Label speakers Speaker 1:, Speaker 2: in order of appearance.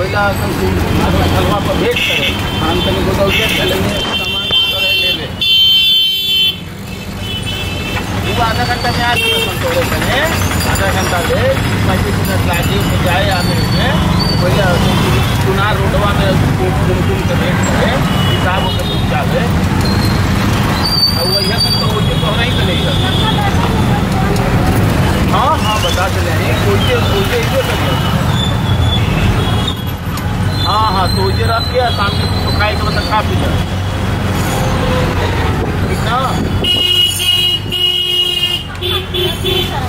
Speaker 1: पहला हलवा पर भेज करे हम तक गोदौलिया चलेंगे सामान करे ले ले वो आधा घंटा में आ जाए करे आधा घंटा ले 35 मिनट लागे हो जाए आने में पहले चुनार रोडवा में घूम के भेज करे हिसाब होकर पहुँचावे और वही तक तो वही तो नहीं चलेगा। हाँ हाँ बता चले कोई हाँ हाँ तो ये रख के सामने तो खाए का मतलब काफी है ठीक ना।